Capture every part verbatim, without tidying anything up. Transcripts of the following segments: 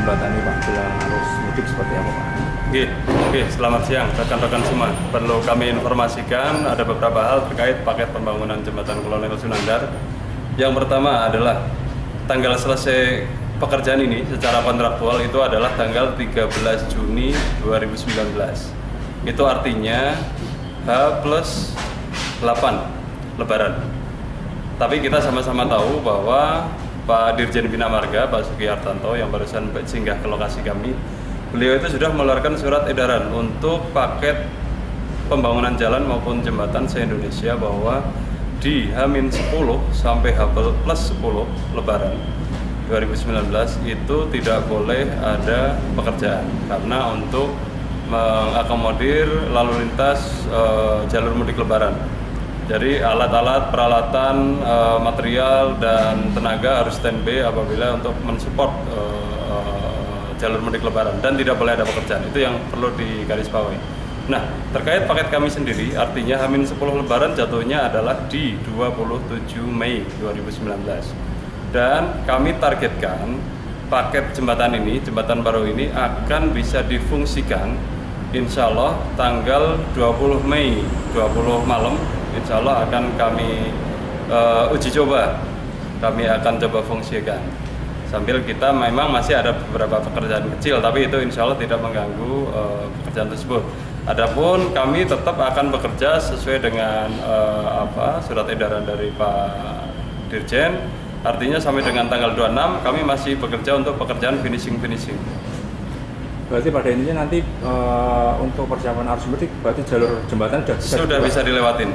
jembatan ini Pak, jelang arus mudik seperti apa Pak? Oke, oke, selamat siang rekan-rekan semua. Perlu kami informasikan ada beberapa hal terkait paket pembangunan jembatan Kolonel Sunandar. Yang pertama adalah tanggal selesai pekerjaan ini secara kontraktual itu adalah tanggal tiga belas Juni dua ribu sembilan belas. Itu artinya H plus delapan Lebaran. Tapi kita sama-sama tahu bahwa Pak Dirjen Bina Marga, Pak Sugi Hartanto yang barusan singgah ke lokasi kami, beliau itu sudah mengeluarkan surat edaran untuk paket pembangunan jalan maupun jembatan se-Indonesia bahwa di H minus sepuluh sampai H plus sepuluh Lebaran dua ribu sembilan belas itu tidak boleh ada pekerjaan karena untuk mengakomodir lalu lintas e, jalur mudik Lebaran. Jadi alat-alat, peralatan, e, material dan tenaga harus standby apabila untuk mensupport e, e, jalur mudik Lebaran dan tidak boleh ada pekerjaan. Itu yang perlu digarisbawahi. Nah, terkait paket kami sendiri, artinya H minus sepuluh Lebaran jatuhnya adalah di dua puluh tujuh Mei dua ribu sembilan belas. Dan kami targetkan paket jembatan ini, jembatan baru ini akan bisa difungsikan insya Allah tanggal dua puluh Mei, dua puluh malam, insya Allah akan kami uh, uji coba. Kami akan coba fungsikan. Sambil kita memang masih ada beberapa pekerjaan kecil, tapi itu insya Allah tidak mengganggu uh, pekerjaan tersebut. Adapun kami tetap akan bekerja sesuai dengan uh, apa surat edaran dari Pak Dirjen. Artinya sampai dengan tanggal dua puluh enam kami masih bekerja untuk pekerjaan finishing-finishing. Berarti pada intinya nanti uh, untuk persiapan arus mudik berarti jalur jembatan sudah bisa sudah bisa dilewatin.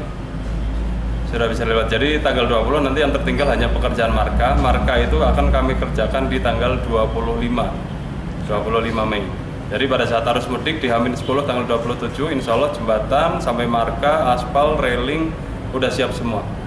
Sudah bisa lewat. Jadi tanggal dua puluh nanti yang tertinggal hanya pekerjaan marka. Marka itu akan kami kerjakan di tanggal dua puluh lima Mei. Jadi pada saat arus mudik di H minus sepuluh tanggal dua puluh tujuh insya Allah jembatan sampai marka, aspal, railing udah siap semua.